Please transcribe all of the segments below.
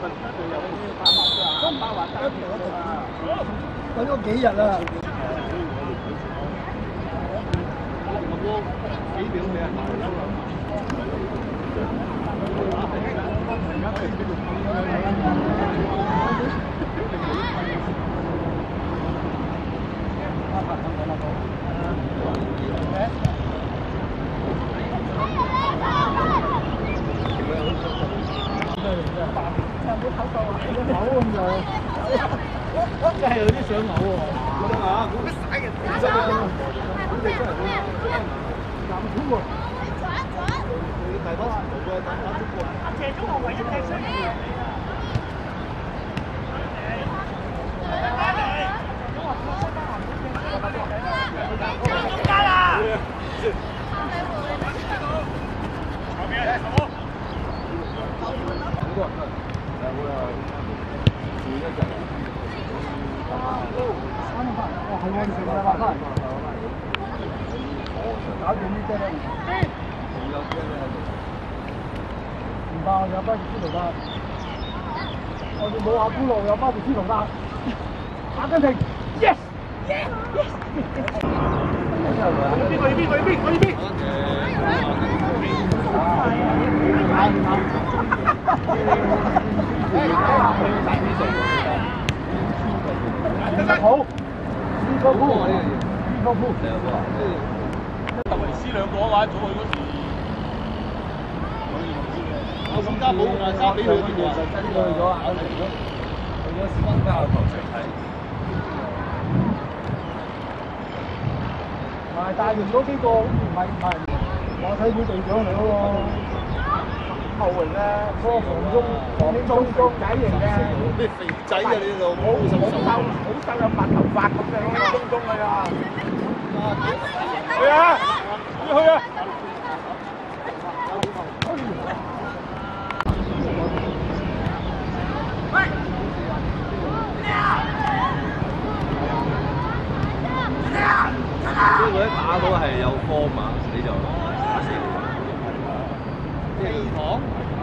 等咗幾日啦。幾秒俾人打咗啦。真係有啲想嘔喎！啊，嗰啲曬嘅真係，咁你真係難管喎！你大多數嘅打中國，謝中學唯一踢上嚟。中間啦！後面係什麼？好多人啊！會啊，住一陣。哇，係喎，你食啦，翻嚟。搞掂呢隻啦。唔怕，有巴士司徒啦。我哋冇阿姑路，有巴士司徒啦。阿根廷 ，yes yes yes。邊個？邊個？邊個？邊個？好，斯科夫，斯科夫，特維斯兩個啊嘛，早去嗰時，我沈家寶交俾佢邊個啊？去咗啊，去咗斯芬加球場睇。唔係帶完嗰幾個，唔係我睇佢隊長嚟嗰個。後榮咧，嗰個防中仔型嘅，咩肥仔啊你老母，好瘦有白頭髮咁嘅中嚟啊！去啊！去啊！如果一打到係有波嘛，你就打死你。地堂。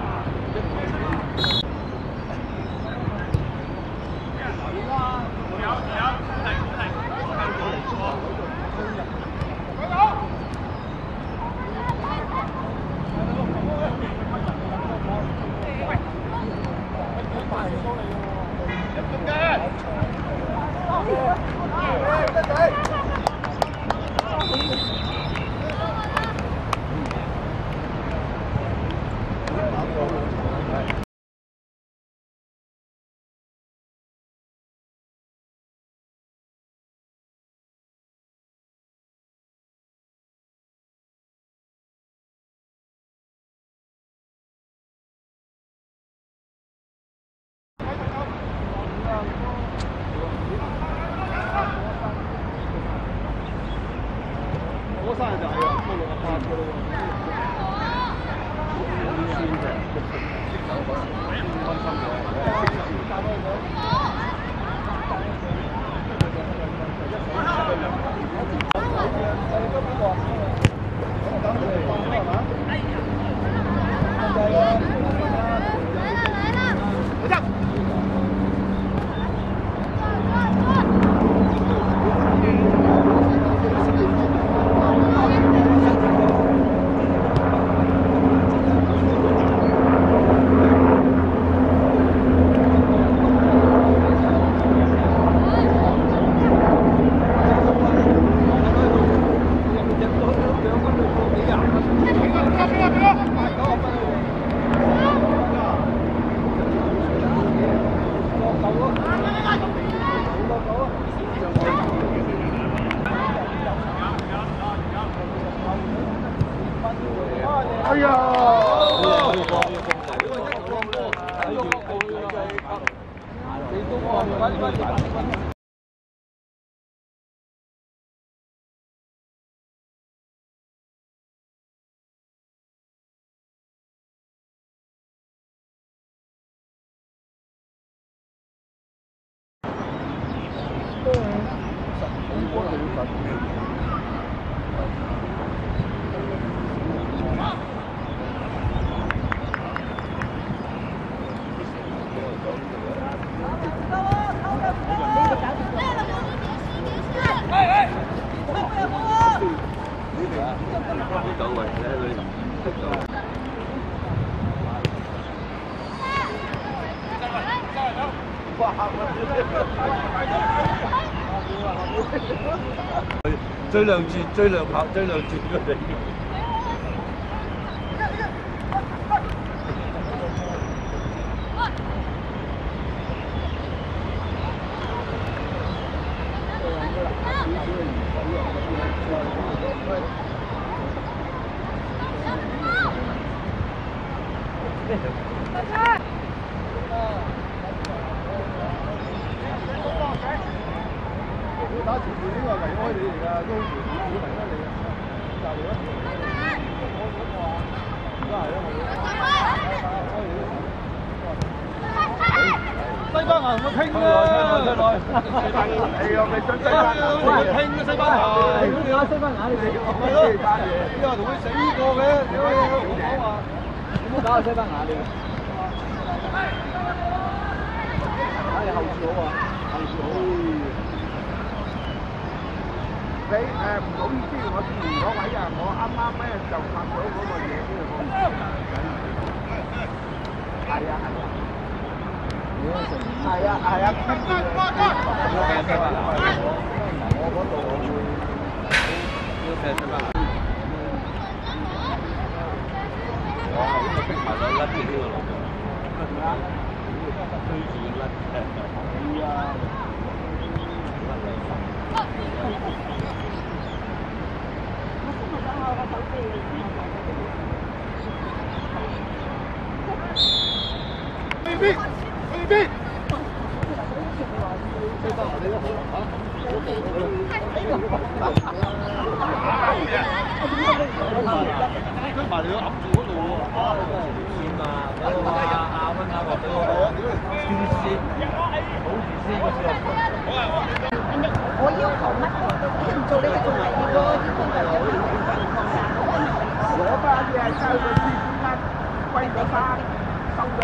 嗰山就係啊，高6啊8嘅咯喎。哎呀！ 追兩轉，追兩跑，追兩轉佢哋。 打前面呢個離開你嚟㗎，都會離開你㗎。就係咯。而家係咯，西班牙同佢傾啦！係啊，咪真西班牙傾啊！西班牙，你講西班牙你哋係咯？你話同佢死過嘅，你講話你唔好搞西班牙你。睇你後處好啊，後處好。你唔好意思，我前嗰位啊，我啱啱咧就拍到嗰個嘢先啊，係啊係啊，係啊係啊，我嗰度我會我係因為逼埋咗甩住呢個路，追住甩係啊。去邊？去邊？追翻我哋都好嚇。追埋你都揞住嗰度喎。線啊！嗰個阿温啊，話俾我超線，好住先嗰時候。 我要求乜？你唔做你就做第二個，呢個就有啲攞翻啲係收個資金，歸咗翻，收咗。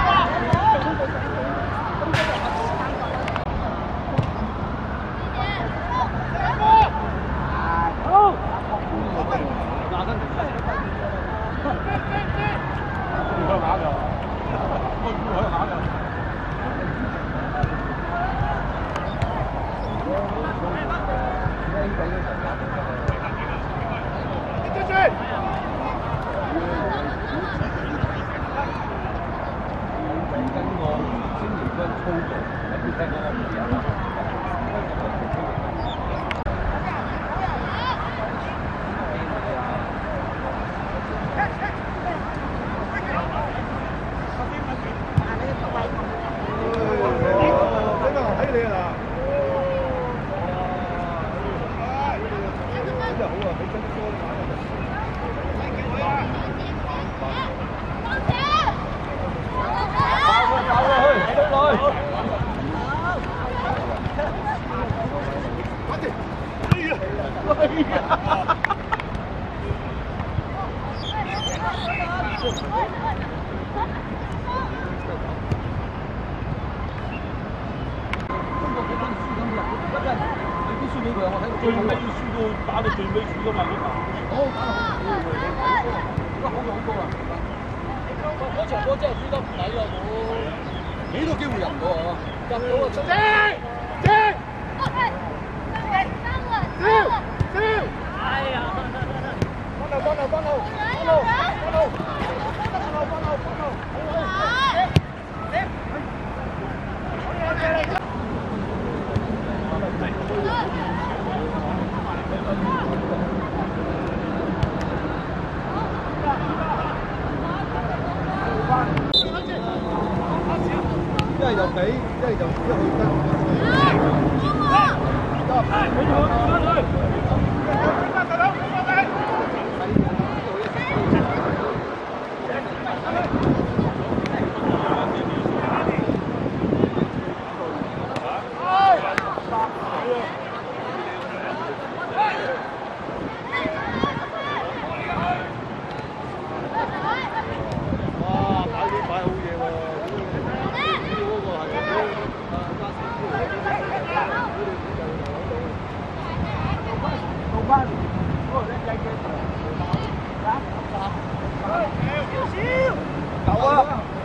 最尾要輸到打到最尾輸㗎嘛嗰場。好打好，而家好咗好多啦。嗰場波真係輸得唔抵啊！幾多機會入到啊？入到啊！出！哎呀！幫路！一係就俾，一係就一去得。走啊！